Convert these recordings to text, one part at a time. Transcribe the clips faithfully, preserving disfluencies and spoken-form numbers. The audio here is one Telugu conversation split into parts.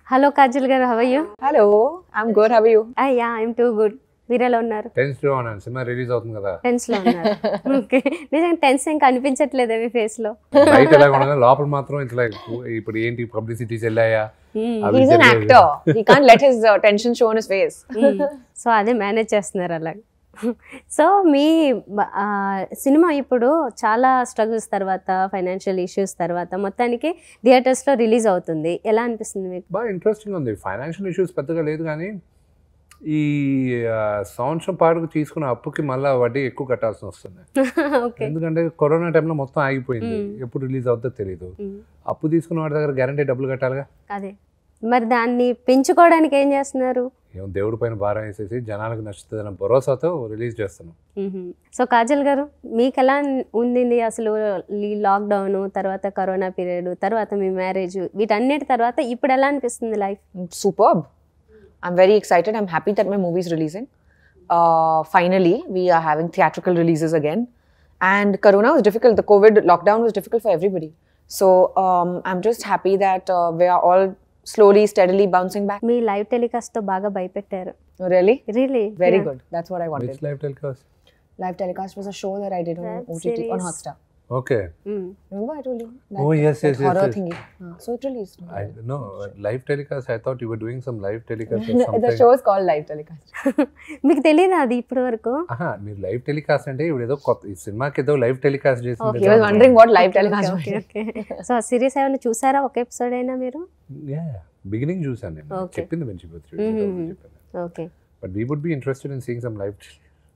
Hello Kajal garu, how are you? Hello, I'm good. How are you? Ah, yeah, I'm too good. మీరు ఎలా ఉన్నారు? టెన్స్ లో ఉన్నాను, సినిమా రిలీజ్ అవుతుంది కదా. టెన్స్ లో ఉన్నారు. ఓకే, నిజంగా టెన్స్ ఏం కనిపించట్లేదు మీ ఫేస్ లో. బయట ఎలా ఉండగా లోపల మాత్రం ఇట్లా ఇప్పుడు ఏంటి పబ్లిసిటీస్ వెళ్ళాయా. He's an actor. He can't let his uh, tension show on his face. So అదే మేనేజ్ చేస్తున్నారు అలా. సో మీ సినిమా ఇప్పుడు చాలా స్ట్రగుల్స్ తర్వాత, ఫైనాన్షియల్ ఇష్యూస్ తర్వాత మొత్తానికి థియేటర్స్లో రిలీజ్ అవుతుంది. ఎలా అనిపిస్తుంది మీకు? బాగా ఇంట్రెస్టింగ్ ఉంది. ఫైనాన్షియల్ ఇష్యూస్ పెద్దగా లేదు, కానీ ఈ సంవత్సరం పాటుకు తీసుకున్న అప్పుకి మళ్ళీ వడ్డీ ఎక్కువ కట్టాల్సి వస్తుంది. ఎందుకంటే కరోనా టైంలో మొత్తం ఆగిపోయింది, ఎప్పుడు రిలీజ్ అవుతుందో తెలియదు. అప్పు తీసుకున్న వాడి దగ్గర గ్యారంటీ డబ్బులు కట్టాలిగా. అదే మరి దాన్ని పెంచుకోవడానికి ఏం చేస్తున్నారు? ఏమో దేవుడి పైన భారం వేసేసి జనాలకు నచ్చుతుందన్న భరోసాతో రిలీజ్ చేస్తున్నాం. సో కాజల్ గారు, మీకు ఎలా ఉంది అసలు ఈ లాక్డౌన్ తర్వాత, కరోనా పీరియడ్ తర్వాత, మీ మ్యారేజ్, వీటన్నిటి తర్వాత ఇప్పుడు ఎలా అనిపిస్తుంది life? Superb. I'm very excited. I'm happy that my movie is releasing. Uh, finally, we are having theatrical releases again. And Corona was difficult. The COVID lockdown was difficult for everybody. So um, I'm just happy that uh, we are all slowly, steadily bouncing back. మీ లైవ్ టెలికాస్ట్ తో బాగా భయపెట్టారు. Oh, really? Really? Very yeah. good. That's what I wanted. Which live telecast? Live telecast was a show that I did on That O T T, series. on Hotstar. Okay. Mm. Remember I told you? That, Oh, yes, that yes, yes, horror yes. thingy. Uh, so it released. I no live telecast. I thought you were doing some live telecast or The something. show is called Live Telecast. మీకు తెలియదా అది ఇప్పటి వరకు? ఆహా, మీరు లైవ్ టెలికాస్ట్ అంటే ఇప్పుడు ఏదో కొత్త ఈ సినిమాకి ఏదో లైవ్ టెలికాస్ట్ చేసింది. He was wondering what live telecast was. Okay. So ఆ సిరీస్ ఏమైనా చూసారా? ఒక ఎపిసోడ్ అయినా మీరు? యా, బిగినింగ్ చూసాను నేను. Okay. చెప్పింది మంచి చెప్పాను. Okay. But we would be interested in seeing some live.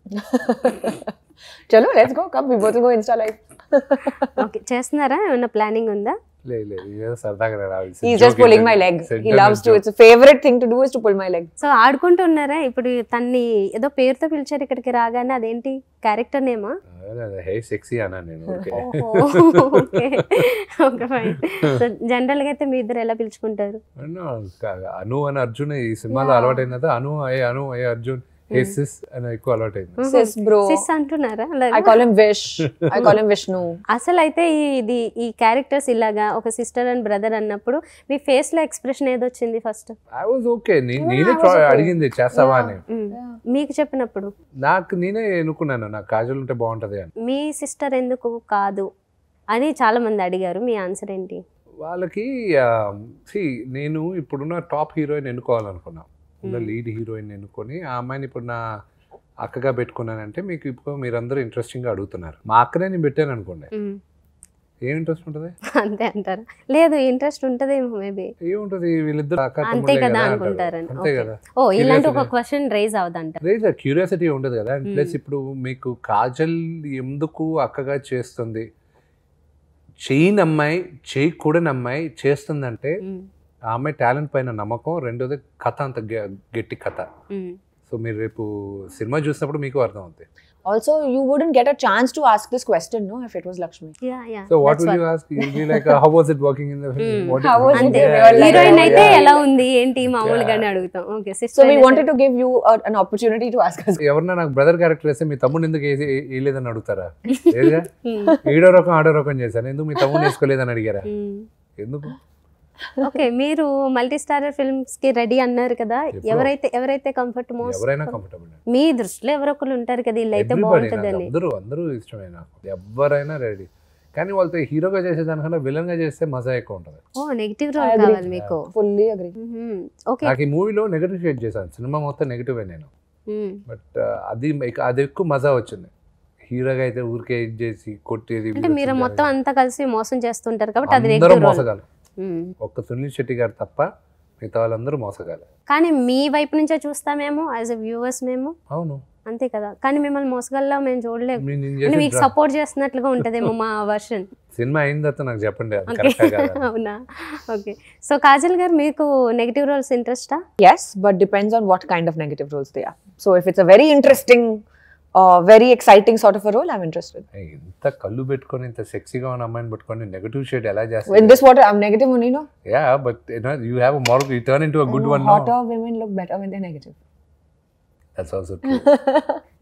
Chalo, let's go. Come, we both will go Insta live. Okay, చేస్తున్నారా? ఏమైనా ప్లానింగ్ ఉందా? లే లే ఏదో సరదాగా రావాలి. He's just pulling my leg. He loves to. It's a favorite thing to do is to pull my leg. So ఆడుకుంటున్నారా? ఇప్పుడు తన్ని ఏదో పేరుతో పిలిచారు ఇక్కడికి రాగానే, అదేంటి క్యారెక్టర్ నేమా? హే సెక్సీ అన్నా నేను. Okay okay okay fine. So general గా అయితే మీ ఇద్దరు ఎలా పిలుచుకుంటారు? అను అని అర్జున్ ఈ సినిమాలో అలవాటైంది కదా. అను ఏ అను ఏ అర్జున్ ఏ సిస్ అని ఎక్కువ అలవాటైంది. Sis bro. సిస్ అంటున్నారా? I call him Vish. I call him Vishnu. అసలు అయితే ఇది ఈ క్యారెక్టర్స్ ఇలాగా ఒక సిస్టర్ అండ్ బ్రదర్ అన్నప్పుడు మీ ఫేస్ లో ఎక్స్ప్రెషన్ ఏదొచ్చింది ఫస్ట్? I was okay. నేనే అడిగింది చేస్తావా అని. మీకు చెప్పినప్పుడు నాకు నేనే ఎన్నుకున్నాను, నాకు కాజల్ ఉంటే బాగుంటది అని. మీ సిస్టర్ ఎందుకు కాదు అని చాలా మంది అడిగారు. మీ ఆన్సర్ ఏంటి? వాళ్ళకి సి నేను ఇప్పుడున్న టాప్ హీరోయిన్ ఎన్నుకోవాలనుకున్నా. ఉన్న లీడ్ హీరోయిన్ ఎన్నుకొని ఆ అమ్మాయిని ఇప్పుడు నా అక్కగా పెట్టుకున్నానంటే మీకు ఇప్పుడు మీరందరూ ఇంట్రెస్టింగ్ గా అడుగుతున్నారు. మా అక్కనే నేను పెట్టాను అనుకోండి, ఏం ఇంట్రెస్ట్ ఉంటుంది? అంతే అంటారు? లేదు, ఇంట్రెస్ట్ ఉంటదేమో మేబీ. ఏముంటది, వీళ్ళిద్దరు అక్క అంతే కదా అనుకుంటారని. అంతే కదా. ఓ, ఇలాంటి ఒక క్వశ్చన్ రేజ్ అవుదంట. రేజ్ క్యూరియాసిటీ ఉండదు కదా. అండ్ ప్లస్ ఇప్పుడు మీకు కాజల్ ఎందుకు అక్కగా చేస్తుంది, చేయని అమ్మాయి చేయకూడని అమ్మాయి చేస్తుందంటే ఆ అమ్మాయి టాలెంట్ పైన నమ్మకం, రెండోది కథ అంత గట్టి కథ. సో మీరు రేపు సినిమా చూసినప్పుడు మీకు అర్థం అవుతుంది. Also, you wouldn't get a chance to ask this question, no, if it was Lakshmi. Yeah, yeah. So what will you ask? You'll be like, uh, how was it working in the film? What How was అంతే. it? హీరోయిన్ అయితే ఎలా ఉంది ఏంటి మామూలుగానే అడుగుతాం. Okay. So we wanted to give you a, an opportunity to ask us. ఎవరన్నా నాకు బ్రదర్ క్యారెక్టర్ వేస్తే మీ తమ్ముడు ఎందుకు వేయలేదని అడుగుతారా? లేదా ఏడో రకం ఆడో రకం చేశాను, ఎందుకు మీ తమ్ముడు వేసుకోలేదని అడిగారా? ఎందుకు? ఓకే, మీరు మల్టీ స్టారర్ ఫిల్మ్స్ కి రెడీ అన్నారు కదా. ఎవరైతే ఎవరైతే కంఫర్ట్ మోస్ట్, ఎవరైనా కంఫర్టబుల్ మీ దృష్టిలో ఎవరొకరు ఉంటారు కదా, ఇల్లు అయితే బాగుంటుందని. అందరూ అందరూ ఇష్టమే నాకు, ఎవరైనా రెడీ. కానీ వాళ్ళతో హీరోగా చేసేదానికన్నా విలన్ గా చేస్తే మజా ఎక్కువ ఉంటుంది. ఓ, నెగటివ్ రోల్ కావాలి మీకు? Fully agree. ఓకే. నాకు ఈ మూవీలో నెగటివ్ షేడ్ చేశాను, సినిమా మొత్తం నెగటివే నేను. బట్ అది అది ఎక్కువ మజా వచ్చింది. హీరోగా అయితే ఊరికే ఇది చేసి కొట్టేది. అంటే మీరు మొత్తం అంతా కలిసి మోసం చేస్తుంటారు కాబట్టి అది అందరూ నెగటివ్ రోల్. మోసగాలు, ఒక్క సునీల్ శెట్టి గారు తప్ప మిగతా వాళ్ళందరూ మోసగాలి. కానీ మీ వైపు నుంచే చూస్తామేమో యాజ్ ఎ వ్యూవర్స్ మేము. అవును, అంతే కదా. కానీ మిమ్మల్ని మోసగల్లా మేము చూడలేము, నేను మీకు సపోర్ట్ చేస్తున్నట్లుగా ఉంటదేమో మా వర్షన్. సినిమా అయిన తర్వాత నాకు చెప్పండి అది కరెక్టా కాదా. అవునా? ఓకే. సో కాజల్ గారు, మీకు నెగటివ్ రోల్స్ ఇంట్రెస్టా? Yes, but depends on what kind of negative roles they are. So if it's a very interesting, uh, very exciting sort of a role, I'm interested. ఇంత కళ్ళు పెట్టుకొని ఇంత సెక్సీగా ఉన్న అమ్మాయిని పెట్టుకొని నెగటివ్ షేడ్ ఎలా చేస్తారు? In this water, I'm negative only, no? Yeah, but you know, you have a moral, you turn into a good one. Hotter women look better when they're negative. That's also true.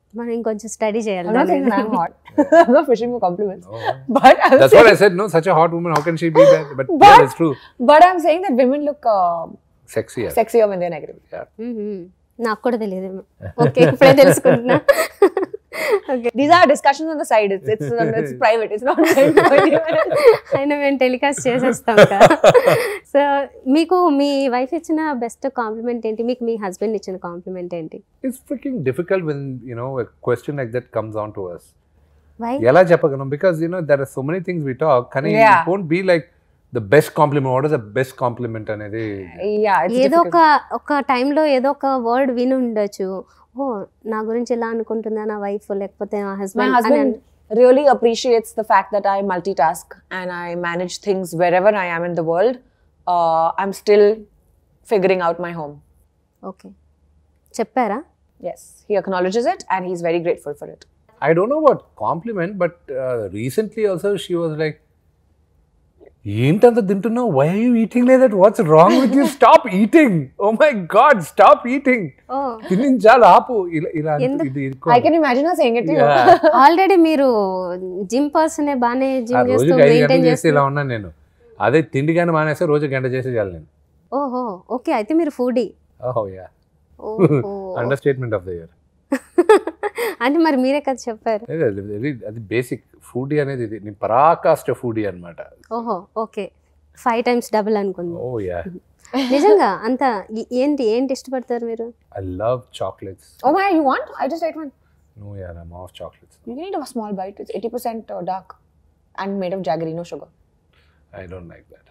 మనం ఇంకొంచెం స్టడీ చేయాలి I'm not దాని saying that మీద. I'm hot. I'm not fishing for compliments. No. But I'm That's saying, what I said. No, such a hot woman. How can she be that? But, yeah, But- that's true. but I'm saying that women look uh, Sexy. Yeah. sexier when they're negative. Yeah. మ్మ్. నాకు కూడా తెలియదేమో. ఓకే ఇప్పుడే తెలుసుకుంటున్నా. Okay These are discussions on the side. It's it's, it's private. It's not meant for anyone else. అయినా మేము టెలికాస్ట్ చేసేస్తాం కదా. సో మీకు మీ వైఫ్ ఇచ్చిన బెస్ట్ కాంప్లిమెంట్ ఏంటి, మీకు మీ హస్బెండ్ ఇచ్చిన కాంప్లిమెంట్ ఏంటి? It's freaking difficult when, you know, a question like that comes on to us. Why? ఎలా చెప్పగలం? Because, you know, there are so many things we talk. కానీ Yeah. it won't be like the best compliment. What is the best compliment అనేది? Yeah, it's ఏదో difficult. ఒక ఒక టైంలో ఏదో ఒక వర్డ్ విని ఉండొచ్చు, ఓ నా గురించి ఎలా అనుకుంటుందా నా వైఫ్ లేకపోతే నా My husband husband really appreciates the fact that I multitask and I manage things wherever I am in the world. Uh, I'm still figuring out my home. Okay చెప్పారా? Yes, he acknowledges it and he's very grateful for it. I don't know what compliment, but uh, recently also she was like, ఏంటంత తింటున్నావు? Why are you eating like that? What's wrong with you? Stop eating. Oh my God, stop eating. ఓ తినించాలి, ఆపు. ఇలా ఇలా ఎందుకు? ఇది I can imagine her saying it to you. Already మీరు జిమ్ పర్సనే బాగానే జిమ్ చేస్తూ రోజుకి ఐదు మెయింటైన్ గంటలు చేస్తే చేస్తూ. ఇలా ఉన్నాను నేను. అదే తిండి కానీ మానేస్తే రోజు గంట చేసి చాలు నేను. ఓహో ఓకే అయితే మీరు ఫుడీ. ఓహో యా, ఓహో understatement of the year. అంటే మరి మీరే కదా చెప్పారు. అది బేసిక్ ఫుడీ అనేది. ఇది నేను పరాకాష్ట ఫుడీ అనమాట. ఓహో ఓకే ఫైవ్ టైమ్స్ డబుల్ అనుకుంది. ఓ యా, నిజంగా అంత ఈ- ఏంటి ఏంటి ఇష్టపడతారు మీరు? I love chocolates. Oh my, you want? I just ate one. No yeah, I'm off chocolates. You can eat a small bite. It's eighty percent uh, dark and made of jaggery, no sugar. I don't like that.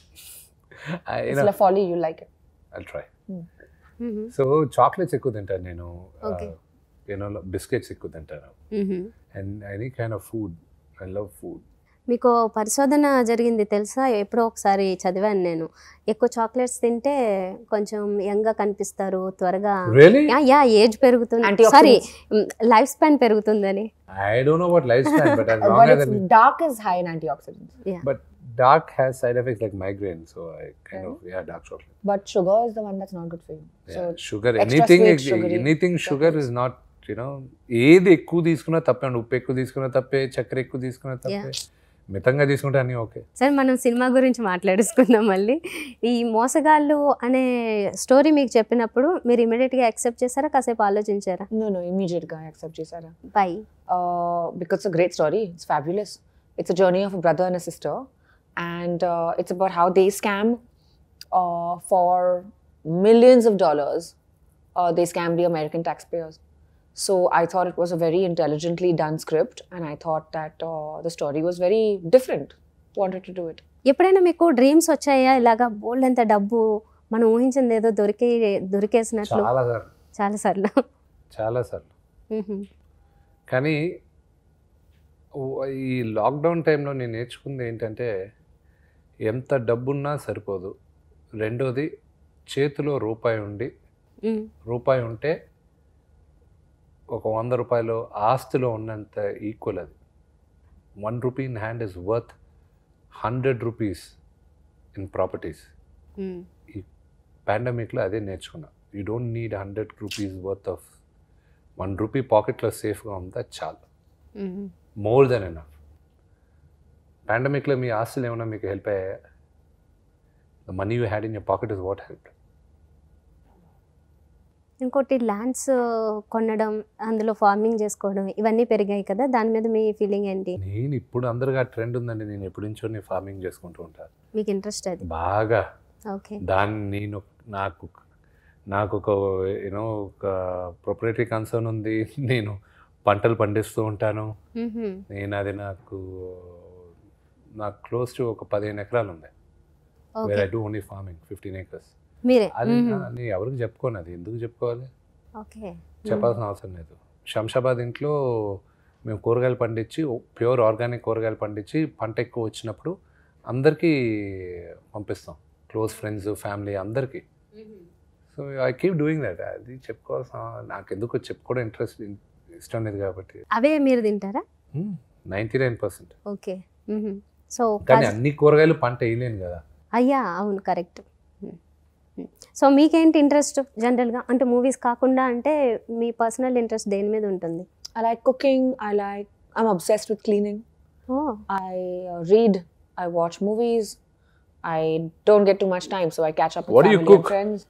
I, you It's know, La Folie, you'll like it. I'll try. Hmm. So chocolates ఎక్కువ తింటాను నేను. Okay. యూనో బిస్కెట్స్ ఎక్కువ తింటాను. Hmm. And any kind of food, I love food. మీకు పరిశోధన జరిగింది తెలుసా? ఎప్పుడో ఒకసారి చదివాను నేను. ఎక్కువ చాక్లెట్స్ తింటే కొంచెం యంగ్గా కనిపిస్తారు, త్వరగా రియలీ? యా యా ఏజ్ పెరుగుతుంది, Antioxidants. సారీ లైఫ్ స్పాన్ పెరుగుతుందని. I don't know what lifespan, but as long But as it's I'm, dark is high in antioxidants. but dark has side effects like migraine, so I kind of yeah, dark chocolate. But sugar is the one that's not good for you. Yeah, So sugar, extra anything, sweet, sugary anything sugar is not, you know, ఏది ఎక్కువ తీసుకున్నా తప్పే అండి. ఉప్పు ఎక్కువ తీసుకున్నా తప్పే, చక్కెర ఎక్కువ తీసుకున్నా తప్పే, మితంగా తీసుకుంటే అన్నీ ఓకే. సరే మనం సినిమా గురించి మాట్లాడేసుకుందాం మళ్ళీ. ఈ మోసగాళ్ళు అనే స్టోరీ మీకు చెప్పినప్పుడు మీరు ఇమీడియట్గా యాక్సెప్ట్ చేశారా, కాసేపు ఆలోచించారా? no, no, immediate guy accept Jisara. Bye Uh, because it's a great story. It's fabulous. It's a journey of a brother and a sister, and uh, it's about how they scam uh, for millions of dollars. Uh, they scam the American taxpayers. So I thought it was a very intelligently done script, and I thought that uh, the story was very different. Wanted to do it. ఎప్పుడైనా మీకు డ్రీమ్స్ వచ్చాయా ఇలాగా బోల్డ్ అంత డబ్బు మనం ఊహించింది ఏదో దొరికే దొరికేసినట్లు? చాలా సార్లు, చాలా సార్లు. చాలా సార్లు. కానీ ఓ- ఈ లాక్డౌన్ టైంలో నేను నేర్చుకుంది ఏంటంటే, ఎంత డబ్బున్నా సరిపోదు. రెండోది, చేతిలో రూపాయి ఉండి, రూపాయి ఉంటే ఒక వంద రూపాయలు ఆస్తిలో ఉన్నంత ఈక్వల్ అది. One rupee in hand is worth hundred rupees in properties. ఈ పాండమిక్లో అదే నేర్చుకున్నా. You don't need hundred rupees worth of, one rupee పాకెట్లో సేఫ్గా ఉందా చాలు, మోర్ దెన్ ఎనఫ్. పాండమిక్లో మీ ఆస్తులు ఏమైనా మీకు హెల్ప్ అయ్యాయా? The money you had in your pocket is what help. ఇంకోటి ల్యాండ్స్ కొనడం, అందులో ఫార్మింగ్ చేసుకోవడం ఇవన్నీ పెరిగాయి కదా, దాని మీద మీ ఫీలింగ్ ఏంటి? నేను ఇప్పుడు అందరిగా ట్రెండ్ ఉందండి. నేను ఎప్పటి నుంచో నేను ఫార్మింగ్ చేసుకుంటూ ఉంటాను మీకు ఇంట్రెస్ట్ అది? బాగా. ఓకే. దాన్ని నేను నాకు నాకు ఒక యూనో ఒక ప్రొపరేటరీ కన్సర్న్ ఉంది. నేను పంటలు పండిస్తూ ఉంటాను. నేను అది నాకు నాకు క్లోజ్ టు ఒక పదిహేను ఎకరాలు ఉంది. Where I do only farming, fifteen acres. మీరే? అది నేను ఎవరికి చెప్పుకోను. అది ఎందుకు చెప్పుకోవాలి? ఓకే. చెప్పాల్సిన అవసరం లేదు. శంషాబాద్ ఇంట్లో మేము కూరగాయలు పండించి, ప్యూర్ ఆర్గానిక్ కూరగాయలు పండించి పంట ఎక్కువ వచ్చినప్పుడు అందరికీ పంపిస్తాం, క్లోజ్ ఫ్రెండ్స్, ఫ్యామిలీ అందరికీ. So I keep doing that. అది చెప్పుకోవాల్సిన, నాకు ఎందుకు చెప్పుకోవడం ఇంట్రెస్ట్ ఇష్టం లేదు కాబట్టి. అవే మీరు తింటారా? Ninety nine percent. Okay. So కానీ అన్ని కూరగాయలు పంట వేయలేను కదా. అయ్యా అవును కరెక్ట్. సో మీకేంటి ఇంట్రెస్ట్ జనరల్గా, అంటే మూవీస్ కాకుండా అంటే మీ పర్సనల్ ఇంట్రెస్ట్ దేని మీద ఉంటుంది? I like cooking. I like. I'm obsessed with cleaning. Oh I uh, read. I watch movies. I don't get too much time, so I catch up with What do you family and cook? friends.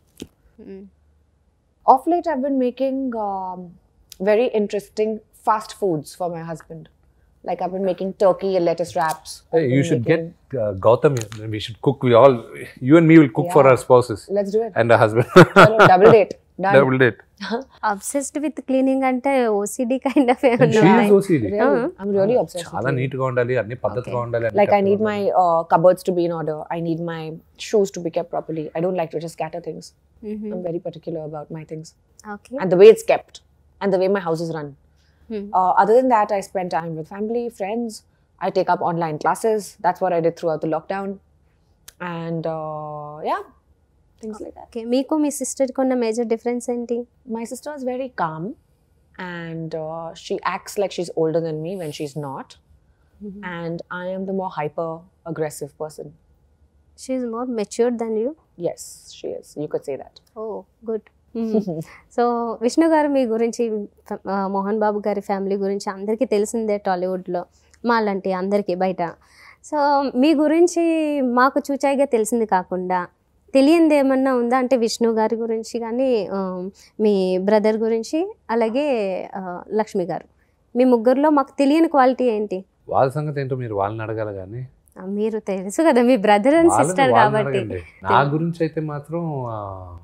Of late, I've been making um, very interesting fast foods for my husband. Like I've been making turkey and lettuce wraps. Hey, I've you been should making- get uh, Gautam here. Then we should cook. We all, you and me will cook for Yeah. our spouses Let's do it. and our husband. Chalo, double date. Done. Double date. Obsessed with cleaning అంటే OCD kind of And she ఏమన్నా is O C D. Really? I'm really obsessed. with చాలా cleaning. నీట్ గా ఉండాలి, అన్ని పద్ధతిగా ఉండాలి. అన్ని Like I కరెక్ట్గా need ఉండాలి. my uh, cupboards to be in order. I need my shoes to be kept properly. I don't like to just scatter things. I'm very particular about my things okay. and the way it's kept and the way my house is run. Uh, other than that, I spend time with family, friends. I take up online classes. That's what I did throughout the lockdown. And uh, yeah, things like that. Okay, మీకు మీ సిస్టర్కి ఉన్న మేజర్ డిఫరెన్స్ ఏంటి? My sister is very calm and uh, she acts like she's older than me when she's not. And I am the more hyper aggressive person. She is more matured than you. Yes, she is. You could say that. Oh good. So Vishnu garu మీ గురించి, ఆ, మోహన్ బాబు గారి ఫ్యామిలీ గురించి అందరికీ తెలిసిందే టాలీవుడ్లో, మాలాంటి అందరికీ బయట. సో మీ గురించి మాకు చూచాయిగా తెలిసింది కాకుండా తెలియంది ఏమన్నా ఉందా? అంటే విష్ణు గారి గురించి కానీ, ఆ, మీ బ్రదర్ గురించి, అలాగే ఆ, లక్ష్మి గారు, మీ ముగ్గురులో మాకు తెలియని క్వాలిటీ ఏంటి? వాళ్ళ సంగతి ఏంటో మీరు వాళ్ళని అడగాలి కానీ ఆ, మీరు తెలుసు కదా మీ బ్రదర్ అండ్ వాళ్ళని సిస్టర్ వాళ్ళని కాబట్టి. అడగండి. నా గురించి అయితే మాత్రం ఆ,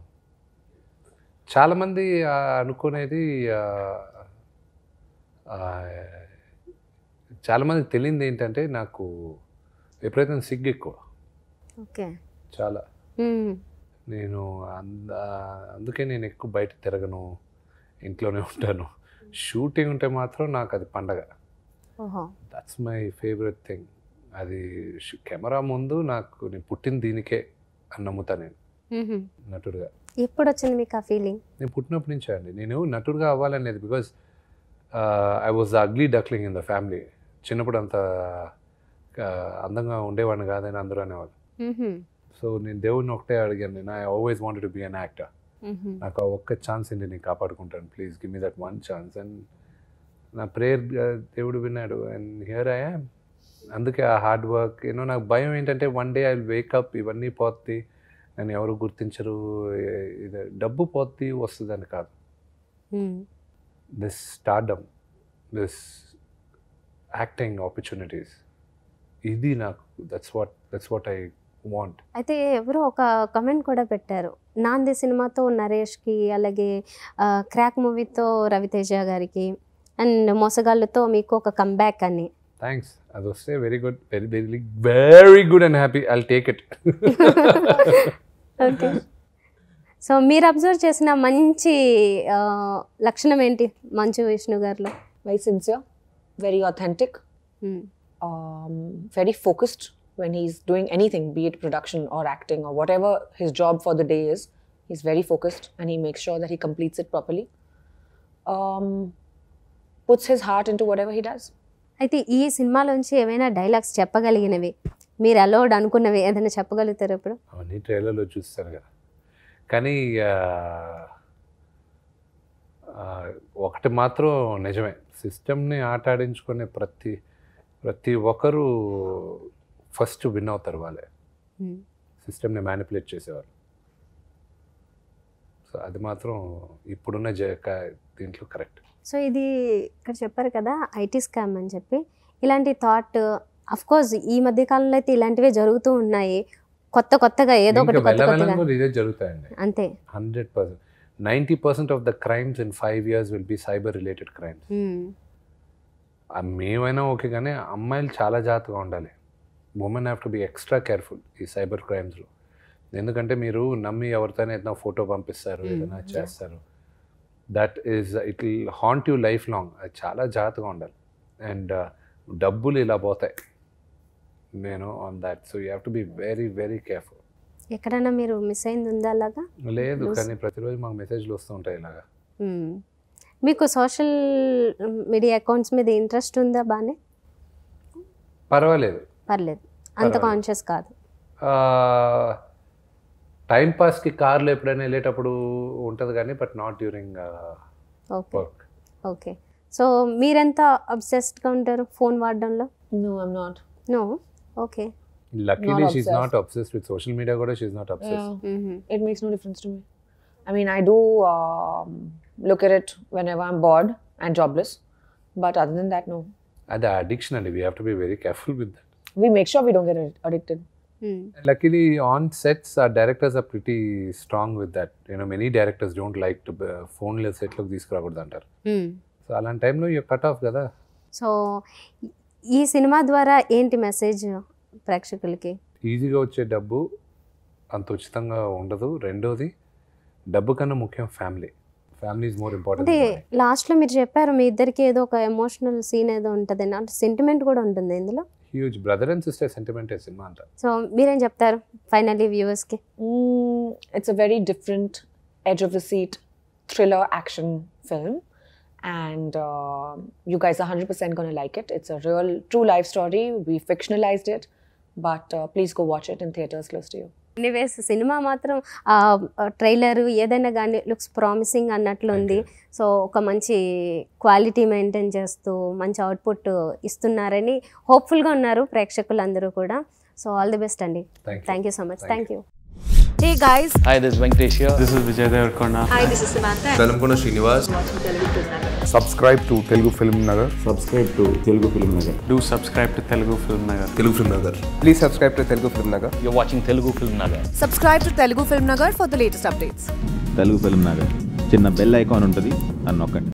చాలా మంది ఆ, అనుకునేది ఆ, ఆ, చాలా మందికి తెలియంది ఏంటంటే నాకు విపరీతం సిగ్గు ఎక్కువ. ఓకే. చాలా నేను అంద అందుకే నేను ఎక్కువ బయట తిరగను, ఇంట్లోనే ఉంటాను. షూటింగ్ ఉంటే మాత్రం నాకు అది పండగ. ఓహో. That's my favourite thing. అది కెమెరా ముందు నాకు నేను పుట్టిన దీనికే అని నమ్ముతా నేను నటుడుగా. ఎప్పుడు వచ్చింది మీకు ఆ ఫీలింగ్? నేను పుట్టినప్పటి నుంచే అండి. నేను నటుడుగా అవ్వాలనేది because I was the ugly duckling in the family. చిన్నప్పుడు అంత అందంగా ఉండేవాడిని కాదని అందరూ అనేవాళ్ళు. సో నేను దేవుడిని ఒకటే అడిగాను, నేను I always wanted to be an actor. నాకు ఆ ఒక్క ఛాన్స్ ఏంటి, నేను కాపాడుకుంటాను, please give me that one chance. And నా ప్రేయర్ దేవుడు విన్నాడు అండ్ హియర్ ఐ యామ్. అందుకే ఆ హార్డ్ వర్క్. యూనో నాకు భయం ఏంటంటే one day I will wake up, ఇవన్నీ పోద్ది, నన్ను ఎవరు గుర్తించరు, ఇది డబ్బు పోద్ది వస్తుందని కాదు. This stardom, this acting opportunities, ఇది నాకు that's what that's what I want. అయితే ఎవరో ఒక కమెంట్ కూడా పెట్టారు, నాంది సినిమాతో నరేష్కి, అలాగే క్రాక్ మూవీతో రవితేజ గారికి, అండ్ మోసగాళ్ళతో మీకు ఒక కంబ్యాక్ అని. థ్యాంక్స్. అది వస్తే very good, very very very good and happy. I will take it. Okay. So మీరు అబ్జర్వ్ చేసిన మంచి ఆ, లక్షణం ఏంటి మంచు విష్ణు గారిలో? Very sincere, very authentic, um, very focused when he's doing anything, be it production or acting or whatever his job for the day is. He's very focused and he makes sure that he completes it properly. Um, puts his heart into whatever he does. అయితే ఈ సినిమాలోంచి ఏమైనా డైలాగ్స్ చెప్పగలిగినవి, మీరు అలౌడ్ అనుకున్నవి ఏదైనా చెప్పగలుగుతారు ఇప్పుడు? అవన్నీ ట్రైలర్లో చూస్తాను కదా. కానీ ఆ, ఆ, ఒకటి మాత్రం నిజమే, సిస్టమ్ని ఆటాడించుకునే ప్రతి ప్రతి ఒక్కరు ఫస్ట్ విన్ అవుతారు వాళ్ళే, సిస్టమ్ని మ్యానిపులేట్ చేసేవారు. సో అది మాత్రం ఇప్పుడున్న జ క- దీంట్లో కరెక్ట్. సో ఇది ఇక్కడ చెప్పారు కదా ఐటీ స్కామ్ అని చెప్పి, ఇలాంటి థాట్ అఫ్ కోర్స్ ఈ మధ్య కాలంలో అయితే ఇలాంటివే జరుగుతూ ఉన్నాయి, కొత్త కొత్తగా ఏదో ఒకటి కొత్త కొత్తగా. వెళ్ళవెళ్ళంగా ఇదే జరుగుతాయండి. అంతే. Hundred percent ninety percent of the crimes in five years will be cyber related crimes. మేమైనా ఓకే, కానీ అమ్మాయిలు చాలా జాగ్రత్తగా ఉండాలి. Women have to be extra careful ఈ సైబర్ క్రైమ్స్లో. ఎందుకంటే మీరు నమ్మి ఎవరితోనే ఏదైనా ఫోటో పంపిస్తారు, ఏదైనా చేస్తారు, that is it will haunt you life long. అది చాలా జాగ్రత్తగా ఉండాలి. అండ్ డబ్బులు ఇలా పోతాయి నేను on that. So you have to be very very careful. ఎక్కడైనా మీరు మిస్ అయింది ఉందా అలాగా? లేదు, కానీ ప్రతిరోజు మాకు మెసేజ్లు వస్తూ ఉంటాయి ఇలాగా. మ్మ్. మీకు సోషల్ మీడియా అకౌంట్స్ మీద ఇంట్రెస్ట్ ఉందా? బాగానే పర్వాలేదు, పర్లేదు, అంత కాన్షియస్ కాదు. టైం పాస్కి కార్లో ఎప్పుడైనా వెళ్ళేటప్పుడు ఉంటుంది కానీ but not during okay work. Okay so మీరెంత అబ్సెస్డ్గా ఉంటారు ఫోన్ వాడడంలో? No, I'm not. No. Okay. Luckily Not she's obsessed. Not obsessed with social media కూడా she's not obsessed. It makes no difference to me. I mean, I do um, look at it whenever I'm bored and jobless, but other than that, no. అది అడిక్షన్ అండి, we have to be very careful with that. We make sure we don't get ad- addicted. Luckily, on sets, our directors are pretty strong with that. You know, many directors don't like to uh, phone less set look తీసుకురాకూడదు అంటారు. సో అలాంటి టైంలో యూ కట్ ఆఫ్ కదా. సో ఈ సినిమా ద్వారా ఏంటి మెసేజ్ ప్రేక్షకులకి? ఈజీగా వచ్చే డబ్బు అంత ఉచితంగా ఉండదు. రెండోది, డబ్బు కన్నా ముఖ్యం family. Family is more important. అంటే లాస్ట్లో మీరు చెప్పారు మీ ఇద్దరికి ఏదో ఒక ఎమోషనల్ సీన్ ఏదో ఉంటుంది, అంటే సెంటిమెంట్ కూడా ఉంటుంది ఇందులో. Huge brother and sister sentiment cinema అంట. సో మీరేం చెప్తారు ఫైనల్లీ వ్యూవర్స్కి? Mm, it's a very different, edge of the seat, thriller action film. And uh, you guys are one hundred percent going to like it. It's a real, true life story. We fictionalized it. But uh, please go watch it in theaters close to you. Anyways cinema మాత్రం ట్రైలర్ ఏదైనా కానీ లుక్స్ ప్రామిసింగ్ అన్నట్లు ఉంది. సో ఒక మంచి క్వాలిటీ మెయింటైన్ చేస్తూ మంచి అవుట్పుట్ ఇస్తున్నారని హోప్ఫుల్గా ఉన్నారు ప్రేక్షకులందరూ కూడా. సో ఆల్ ది బెస్ట్ అండి. Thank you. Thank you so much. Thank thank you. You. Hey guys, Hi, this is Venkatesh here. This is Vijay Devarkonda. hi, this is Samantha. Velankonda Srinivas. Subscribe to Telugu Film Nagar. Subscribe to Telugu Film Nagar. Do subscribe to Telugu Film Nagar. Telugu Film Nagar. Please subscribe to Telugu Film Nagar. You're watching Telugu Film Nagar. Subscribe to Telugu Film Nagar for the latest updates. Telugu Film Nagar చిన్న బెల్ ఐకాన్ ఉంటుంది, అని నొక్కండి.